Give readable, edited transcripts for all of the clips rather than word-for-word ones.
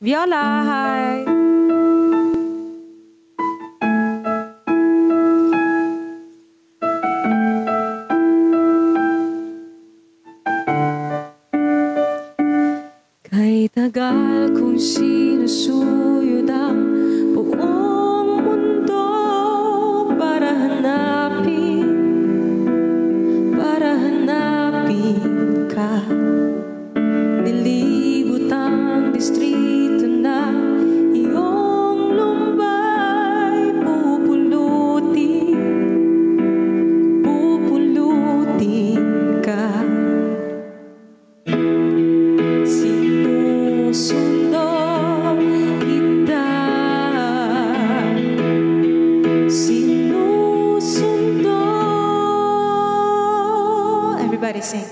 Viola, hi. Kay tagal kong sinusuyod ang buong mundo para hanapin ka. Nilibot ang distrito na iyong lumbay, pupulutin ka. Sinusundo kita, sinusundo. Everybody sing.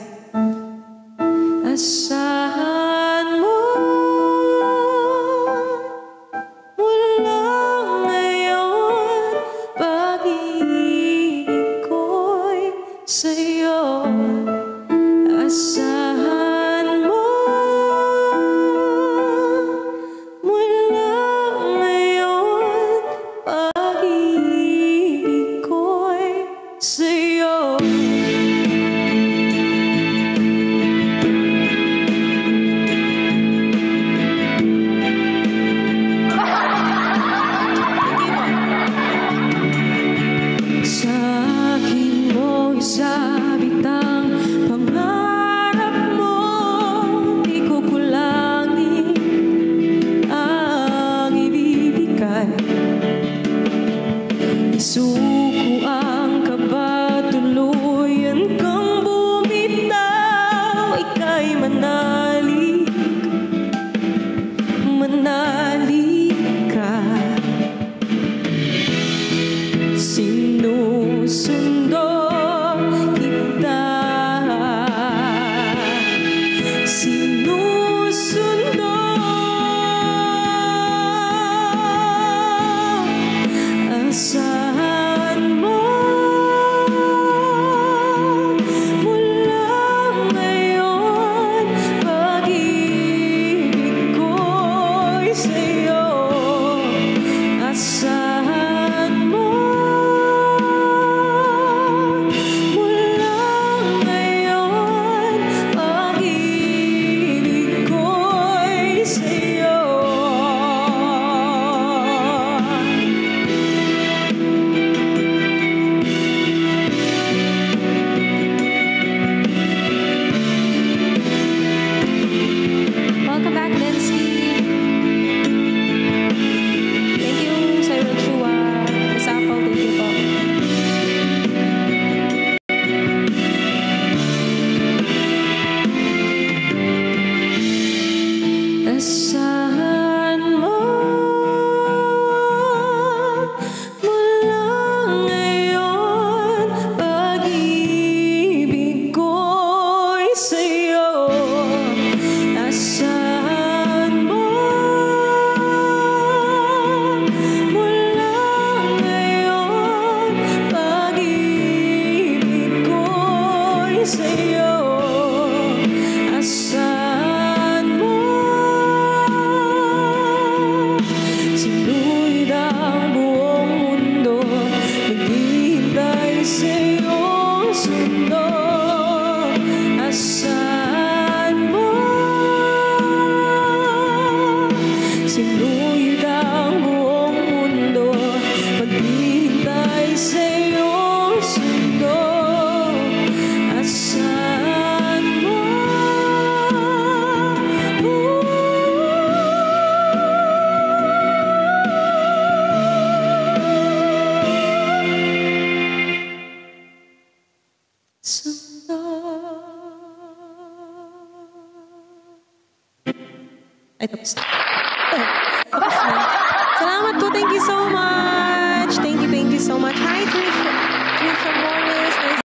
Asahan mo mula ngayon, pag-ibig ko'y sa'yo. Asahan mo mula ngayon, pag-ibig ko'y sa'yo. Sabit ang pangarap mo, di ko kulangin ang ibibigay. Isuko ang kaba, tuluyan kang bumitaw. Ika'y manalig ka. Sinusundo sinusundo. Asahan mo mula ngayon, pag-ibig ko'y sa'yo. Asahan mo mula ngayon, pag-ibig ko'y sa'yo. Welcome back, Nancy. Thank you, Sir Joshua. Masapaw, thank you po. Asahan mo mula ngayon, pag-ibig ko'y sa'yo. Asahan mo mula ngayon, pag-ibig ko'y sa'yo. Asahan mo sinuyod ang buong mundo, naghihintay sa iyong sundo. Asahan mo sinuyod ang buong mundo, naghihintay sa iyong sundo. Asahan mo ay, tapos na. Tapos na. Salamat po. Thank you so much. Thank you so much. Hi, Trisha.